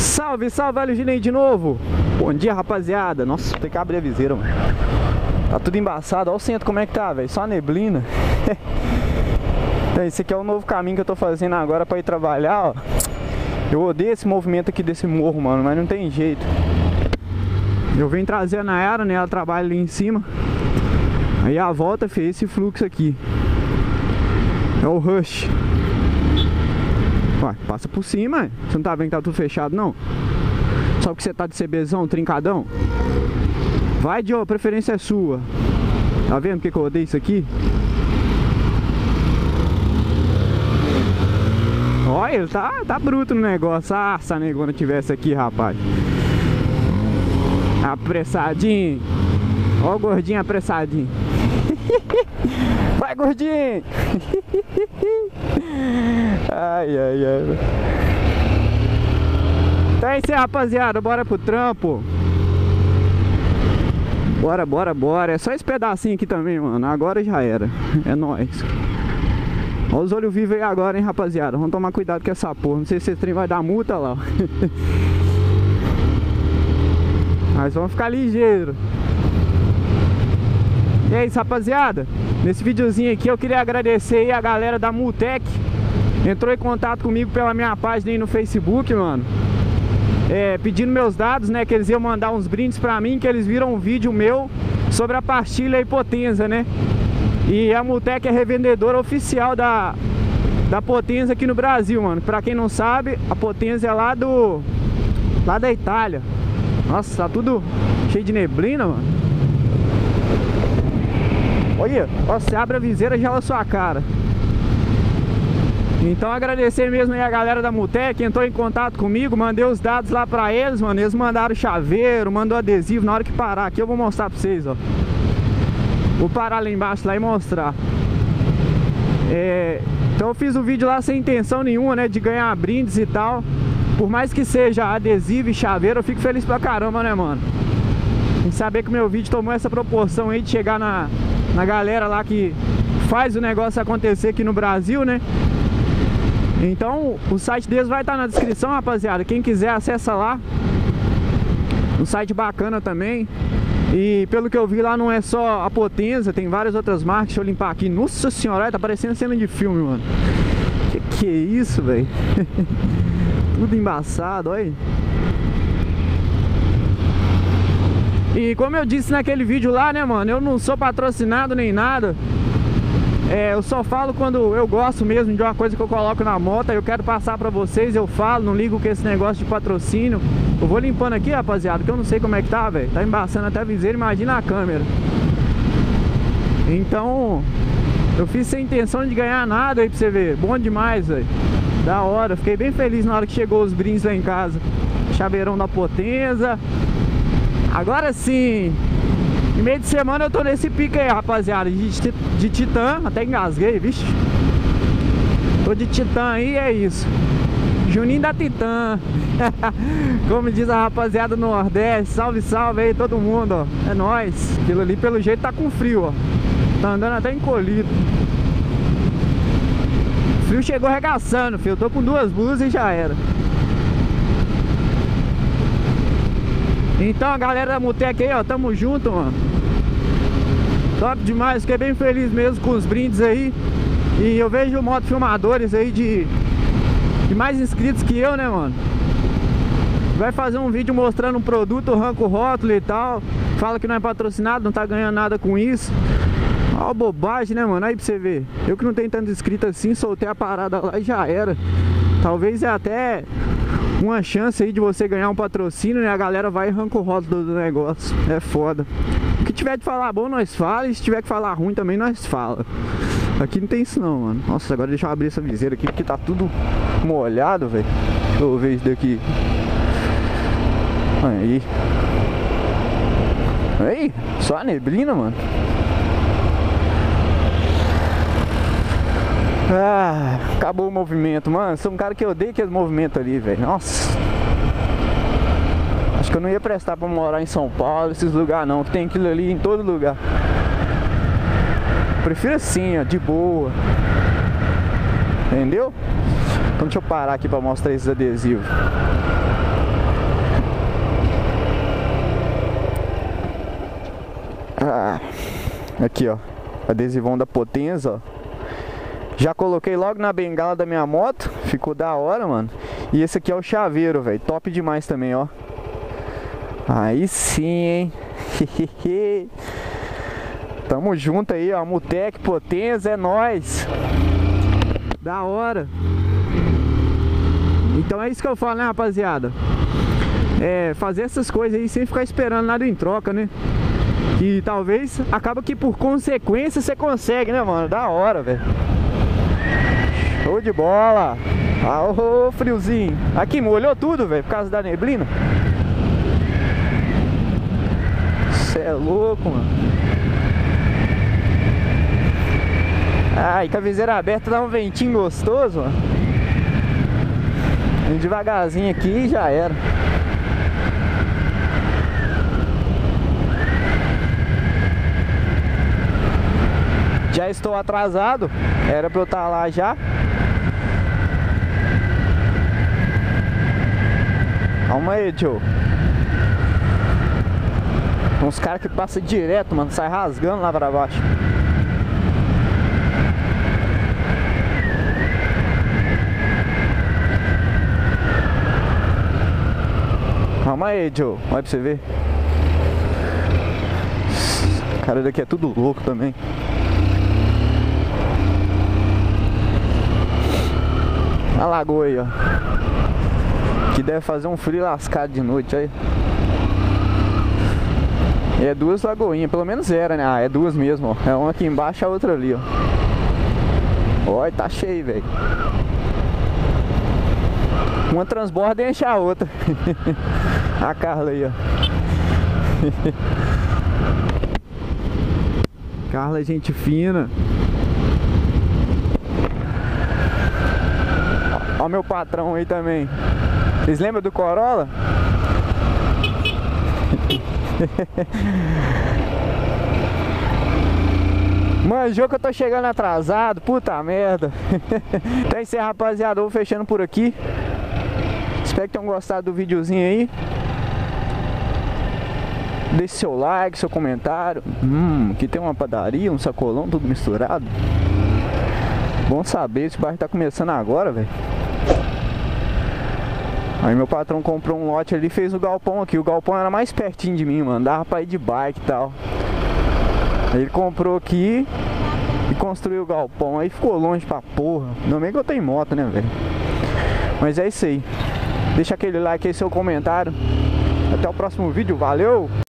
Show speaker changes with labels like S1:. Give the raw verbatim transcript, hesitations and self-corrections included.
S1: Salve, salve, velho Ginei de novo. Bom dia, rapaziada. Nossa, tem que abrir a viseira, mano. Tá tudo embaçado. Olha o centro como é que tá, velho. Só neblina. Esse aqui é o novo caminho que eu tô fazendo agora pra ir trabalhar, ó. Eu odeio esse movimento aqui desse morro, mano, mas não tem jeito. Eu venho trazer a Nayara, né? Ela trabalha ali em cima. Aí a volta fez esse fluxo aqui. É o rush. Ué, passa por cima. Você não tá vendo que tá tudo fechado, não? Só porque você tá de CBzão, trincadão. Vai, Joe, a preferência é sua. Tá vendo porque que eu odeio isso aqui? Olha, ele tá, tá bruto no negócio. Ah, se a negona tivesse aqui, rapaz. Apressadinho. Ó o gordinho apressadinho. Vai, gordinho. Ai, ai, ai. Então é isso aí, rapaziada. Bora pro trampo. Bora, bora, bora. É só esse pedacinho aqui também, mano. Agora já era. É nóis. Olha os olhos vivos aí agora, hein, rapaziada. Vamos tomar cuidado com essa porra. Não sei se esse trem vai dar multa lá. Mas vamos ficar ligeiro. E é isso, rapaziada. Nesse videozinho aqui eu queria agradecer aí a galera da Multec. Entrou em contato comigo pela minha página aí no Facebook, mano. É, pedindo meus dados, né, que eles iam mandar uns brindes pra mim, que eles viram um vídeo meu sobre a pastilha e Potenza, né? E a Multec é revendedora oficial da, da Potenza aqui no Brasil, mano. Pra quem não sabe, a Potenza é lá do... lá da Itália. Nossa, tá tudo cheio de neblina, mano. Olha, ó, você abre a viseira e gela a sua cara. Então agradecer mesmo aí a galera da Multec, entrou em contato comigo, mandei os dados lá pra eles, mano. Eles mandaram chaveiro, mandou adesivo. Na hora que parar aqui eu vou mostrar pra vocês, ó. Vou parar lá embaixo lá e mostrar. É, então eu fiz o vídeo lá sem intenção nenhuma, né, de ganhar brindes e tal. Por mais que seja adesivo e chaveiro, eu fico feliz pra caramba, né, mano? Em saber que o meu vídeo tomou essa proporção aí de chegar na, na galera lá que faz o negócio acontecer aqui no Brasil, né? Então o site deles vai estar na descrição, rapaziada. Quem quiser acessa lá. Um site bacana também. E pelo que eu vi lá não é só a Potenza, tem várias outras marcas. Deixa eu limpar aqui. Nossa senhora, tá parecendo cena de filme, mano. Que que é isso, velho? Tudo embaçado, olha. E como eu disse naquele vídeo lá, né, mano, eu não sou patrocinado nem nada. É, eu só falo quando eu gosto mesmo de uma coisa que eu coloco na moto. Eu quero passar pra vocês, eu falo, não ligo com esse negócio de patrocínio. Eu vou limpando aqui, rapaziada, que eu não sei como é que tá, velho. Tá embaçando até a viseira, imagina a câmera. Então, eu fiz sem intenção de ganhar nada aí pra você ver. Bom demais, velho. Da hora, fiquei bem feliz na hora que chegou os brindes lá em casa. Chaveirão da Potenza. Agora sim, em meio de semana eu tô nesse pique aí, rapaziada, de, de Titã. Até engasguei, vixe. Tô de Titã aí, é isso. Juninho da Titã. Como diz a rapaziada no Nordeste. Salve, salve aí todo mundo, ó. É nóis. Aquilo ali pelo jeito tá com frio, ó. Tá andando até encolhido. O frio chegou arregaçando, filho. Eu tô com duas blusas e já era. Então a galera da Multec aí, ó, tamo junto, mano. Top demais, fiquei bem feliz mesmo com os brindes aí. E eu vejo motofilmadores aí de, de mais inscritos que eu, né, mano. Vai fazer um vídeo mostrando um produto, arranca o rótulo e tal. Fala que não é patrocinado, não tá ganhando nada com isso. Ó, bobagem, né, mano? Aí pra você ver. Eu que não tenho tanto inscrito assim, soltei a parada lá e já era. Talvez é até uma chance aí de você ganhar um patrocínio, né? A galera vai e arranca o rótulo do negócio. É foda. O que tiver de falar bom, nós fala. E se tiver que falar ruim também, nós fala. Aqui não tem isso não, mano. Nossa, agora deixa eu abrir essa viseira aqui, porque tá tudo molhado, velho. Deixa eu ver isso daqui. Aí. Aí, só a neblina, mano. Ah, acabou o movimento, mano. Sou um cara que odeia aquele movimento ali, velho. Nossa. Acho que eu não ia prestar pra morar em São Paulo, esses lugares não. Tem aquilo ali em todo lugar. Prefiro assim, ó, de boa. Entendeu? Então deixa eu parar aqui pra mostrar esses adesivos. Aqui, ó, adesivão da Potenza, ó. Já coloquei logo na bengala da minha moto, ficou da hora, mano. E esse aqui é o chaveiro, velho, top demais também, ó. Aí sim, hein. Tamo junto aí, ó, Mutec, Potenza, é nóis. Da hora. Então é isso que eu falo, né, rapaziada? É, fazer essas coisas aí sem ficar esperando nada em troca, né? Que talvez acaba que por consequência você consegue, né, mano? Da hora, velho. Show de bola. Ah, ô, friozinho. Aqui molhou tudo, velho, por causa da neblina. Cê é louco, mano. Ai, com a viseira aberta dá um ventinho gostoso, mano. Vem devagarzinho aqui e já era. Já estou atrasado. Era pra eu estar lá já. Calma aí, tio. Uns caras que passam direto, mano. Sai rasgando lá pra baixo. Calma aí, Joe. Olha pra você ver. O cara daqui é tudo louco também. A lagoa aí, ó. Que deve fazer um frio lascado de noite aí. E é duas lagoinhas, pelo menos era, né? Ah, é duas mesmo, ó. É uma aqui embaixo e a outra ali, ó. Olha, tá cheio, velho. Uma transborda e enche a outra. A Carla aí, ó. Carla é gente fina. Ó, ó meu patrão aí também. Vocês lembram do Corolla? Manjou que eu tô chegando atrasado. Puta merda. Então é isso aí, rapaziada. Eu vou fechando por aqui. Espero que tenham gostado do videozinho aí. Deixe seu like, seu comentário. Hum, aqui tem uma padaria, um sacolão, tudo misturado. Bom saber, esse bairro tá começando agora, velho. Aí meu patrão comprou um lote ali e fez o galpão aqui. O galpão era mais pertinho de mim, mano. Dava pra ir de bike e tal. Aí ele comprou aqui e construiu o galpão. Aí ficou longe pra porra. Não bem que eu tenho moto, né, velho? Mas é isso aí. Deixa aquele like aí, seu comentário. Até o próximo vídeo, valeu!